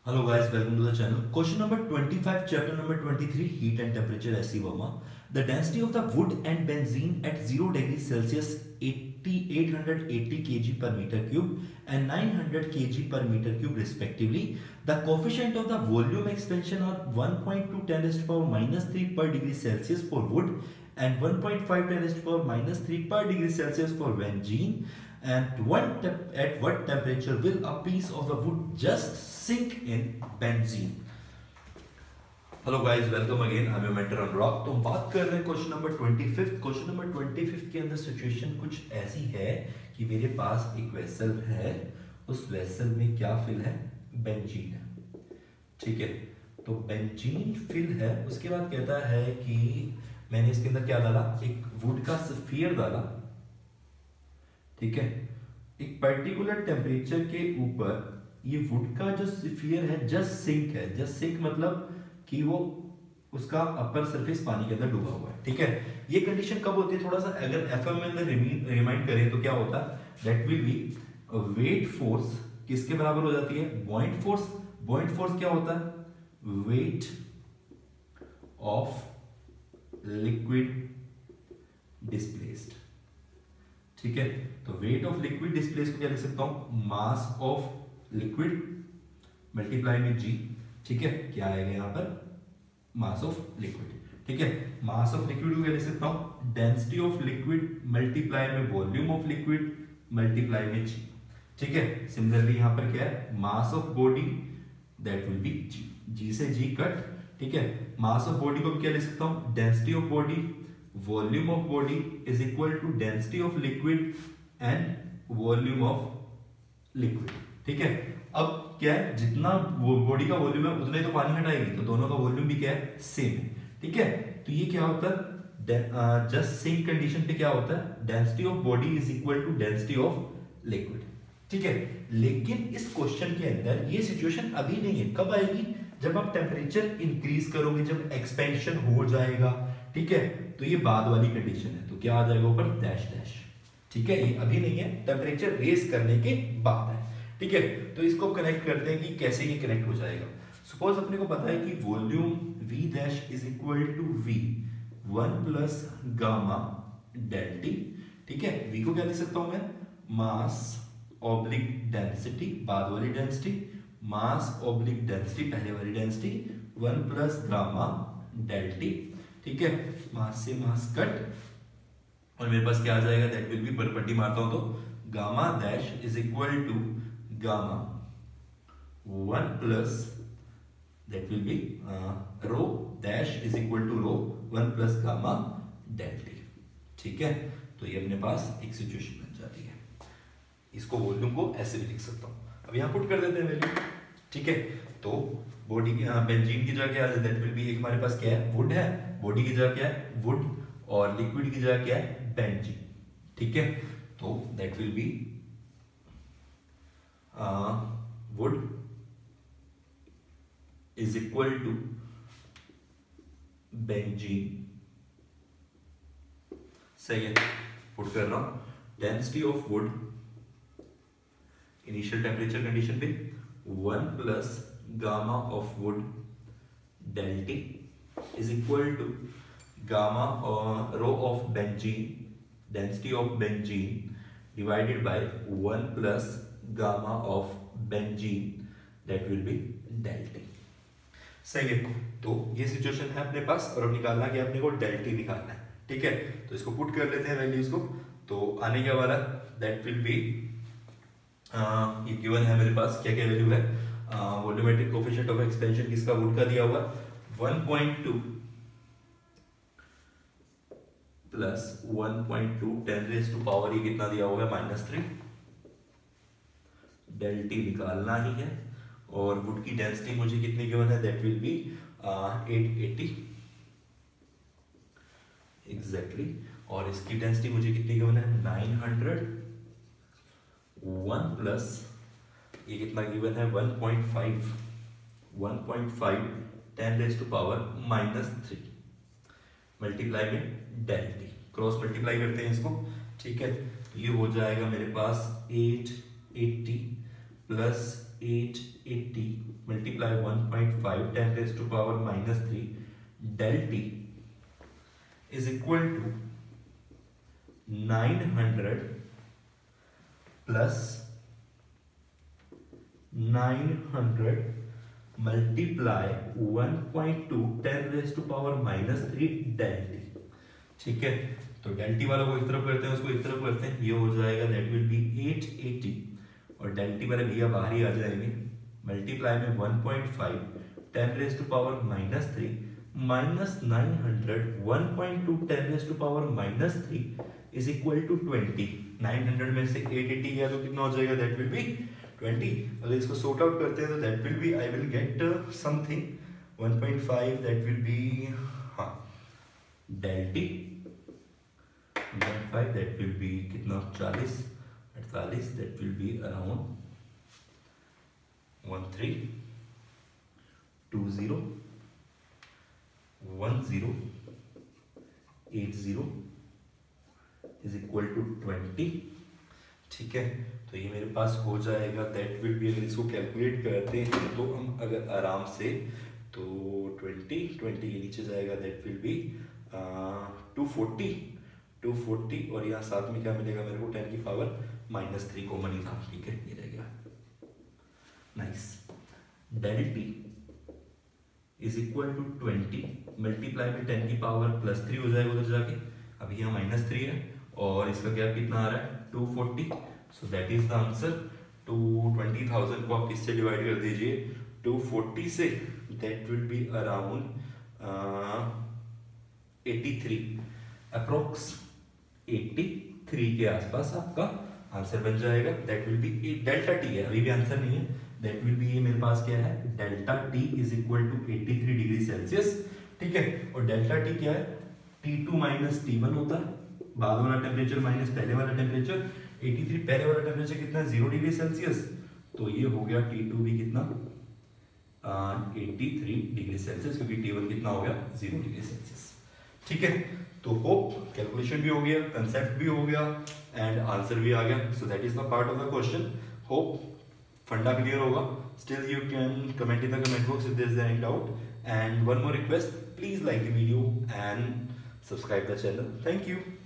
Hello guys, welcome to the channel. Question number 25, chapter number 23, heat and temperature SC Verma. The density of the wood and benzene at 0 degrees Celsius 880 kg per meter cube and 900 kg per meter cube respectively. The coefficient of the volume expansion are 1.2 10 raised to power minus 3 per degree Celsius for wood and 1.5 10 raised to power minus 3 per degree Celsius for benzene. And at what temperature will a piece of the wood just sink in benzene? Hello guys, welcome again. I am your mentor Anurag. तो हम बात कर रहे हैं question number 25। Question number 25 के अंदर situation कुछ ऐसी है कि मेरे पास एक वेसल है, उस वेसल में क्या फिल है? बेंजीन है। ठीक है, तो बेंजीन फिल है। उसके बाद कहता है कि मैंने इसके अंदर क्या डाला? एक वुड का स्फीयर डाला। ठीक है, एक पर्टिकुलर टेम्परेचर के ऊपर ये वुड का जो स्फीयर है जस्ट सिंक है। जस्ट सिंक मतलब कि वो उसका अपर सरफेस पानी के अंदर डूबा हुआ है। ठीक है, ये कंडीशन कब होती है? थोड़ा सा अगर एफएम में अंदर रिमाइंड करें तो क्या होता है? That will be weight force किसके बराबर हो जाती है? बॉइंट फोर्स। बॉइंट फोर्स क्या होता है? Weight of liquid displaced. ठीक है, तो वेट ऑफ लिक्विड डिस्प्लेस को क्या लिख सकता हूं? मास ऑफ लिक्विड मल्टीप्लाई में जी। ठीक है, क्या आएगा यहां पर? Mass of liquid. ठीक है, मास ऑफ लिक्विड को क्या लिख सकता हूं? डेंसिटी ऑफ लिक्विड मल्टीप्लाई में वॉल्यूम ऑफ लिक्विड मल्टीप्लाई में जी। ठीक है, सिमिलरली यहां पर क्या है? Mass of body that will be g. G से जी कट। ठीक है, मास ऑफ बॉडी को क्या लिख सकता हूं? Density of body volume of body is equal to density of liquid and volume of liquid. ठीक है, अब क्या है? जितना वो बॉडी का वॉल्यूम है उतना ही तो पानी हटाएगी, तो दोनों का वॉल्यूम भी क्या है? सेम है। ठीक है, तो ये क्या होता है? जस्ट सिंक कंडीशन पे क्या होता है? Density of body is equal to density of liquid. ठीक है, लेकिन इस क्वेश्चन के अंदर ये सिचुएशन अभी नहीं है। कब आएगी? जब आप टेम्परेचर इंक्रीज करोगे, जब एक्सपेंशन हो जाएगा। ठीक है, तो ये बाद वाली कंडीशन है, तो क्या आ जाएगा ऊपर? Dash dash. ठीक है, ये अभी नहीं है, टेम्परेचर रेस करने के बाद है। ठीक है, तो इसको कनेक्ट करते हैं कि कैसे ये कनेक्ट हो जाएगा। सपोज अपने को पता है कि volume V dash is equal to V 1 plus gamma delta t. ठीक है, V को क्या लिख सकता हूं मैं? मास ऑब्लिक डेंसिटी, बाद वाली डेंसिटी, मास ऑब्लिक डेंसिटी, पहले वाली डेंसिटी, 1 प्लस गामा डेल्टी। ठीक है, मास से मास कट, और मेरे पास क्या आ जाएगा? दैट विल बी, पर पट्टी मारता हूं तो gamma dash is equal to gamma 1 plus that will be rho dash is equal to rho 1 plus gamma delta t. ठीक है, तो ये अपने पास एक सिचुएशन बन जाती है। इसको वॉल्यूम को ऐसे भी लिख सकता हूं। अब यहां पुट कर देते हैं वैल्यू। ठीक है, तो बॉडी बेंजीन की जगह क्या है? दैट विल बी, एक हमारे पास क्या है? वुड है। बॉडी की जगह क्या है? वुड, और लिक्विड की जगह क्या है? बेंजीन। ठीक है, तो that will be wood is equal to benzene। सही है, पुट कर रहा हूं। Density of wood initial temperature condition पे 1 plus gamma of wood delta t is equal to gamma rho of benzene, density of benzene divided by 1 plus gamma of benzene that will be delta t. सही है, तो ये situation है अपने पास, और अब निकालना क्या? अपने को डेल्टी निकालना है। ठीक है, तो इसको पुट कर लेते हैं वैल्यूज को। तो आने क्या वाला? दैट विल बी, ये गिवन है मेरे पास, क्या क्या वैल्यू है? वॉल्यूमेट्रिक कोएफिशिएंट ऑफ एक्सपेंशन किसका? वुड का दिया हुआ 1.2 प्लस 1.2 10 रेज़ टू पावर, ये कितना दिया हुआ है? -3। डेल्टी निकालना ही है, और वुड की डेंसिटी मुझे कितनी गिवन है? दैट विल बी 880 एग्जैक्टली, और इसकी डेंसिटी मुझे कितनी गिवन है? 900। 1 प्लस ये कितना गिवन है? 1.5 10 रेज़ टू पावर -3 मल्टीप्लाई में डेल्टी, क्रॉस मल्टीप्लाई करते हैं इसको। ठीक है, ये हो जाएगा मेरे पास 880 plus 880 multiply 1.5 10 raised to power minus 3 del t is equal to 900 plus 900 multiply 1.2 10 raised to power minus 3 del t। ठीक है, तो del t वाला को इस तरफ करते हैं, उसको इस तरफ करते हैं, ये हो जाएगा दैट विल बी 880 और del t वाले भैया बाहर ही आ जाएंगे, मल्टीप्लाई में 1.5 10 raise to power minus 3 minus 900 1.2 10 raise to power minus 3 is equal to 20। 900 में से 880 गया तो कितना हो जाएगा, दैट विल बी 20। अगर इसको सॉर्ट आउट करते हैं तो that will be, I will get something 1.5 that will be, हाँ del t 1.5 that will be कितना 40 48 that will be around 1320 1080 is equal to 20। ठीक है, तो ये मेरे पास हो जाएगा दैट विल बी, अगर इसको कैलकुलेट करते हैं तो हम अगर आराम से तो 20 ये नीचे जाएगा दैट विल बी 240 और यहाँ साथ में क्या मिलेगा मेरे को 10 की पावर माइनस 3 कॉमन ही था। ठीक है, ये रह गया, nice. del t is equal to 20 multiply में 10 की पावर प्लस 3 हो जाएगा उधर जाके, अभी यहाँ माइनस 3 है और इसका गैप कितना आ रहा है 240, so that is the answer. 220,000 को आप किससे डिवाइड कर दीजिए 240 से, that will be around 83 approx 83 के आसपास आपका आंसर बन जाएगा। That will be delta T है, अभी भी आंसर नहीं है, दैट विल बी ये मेरे पास क्या है delta T is equal to 83 degree Celsius. ठीक है, और डेल्टा टी क्या है T2 माइनस T1 होता है, बाद वाला टेम्परेचर माइनस पहले वाला टेम्परेचर। 83 पहले वाला टेम्परेचर कितना है 0 डिग्री सेल्सियस, तो ये हो गया T2 भी कितना 83 डिग्री सेल्सियस, क्योंकि T1 कितना हो गया 0 डिग्री सेल्सियस। ठीक है, तो होप कैलकुलेशन भी हो गया, कंसेप्ट भी हो गया एंड आंसर भी आ गया। So that is the part of the question. Hope फंडा क्लियर होगा। Still you can comment in the comment box if there is any doubt, and one more request, please like the video and subscribe the channel. Thank you.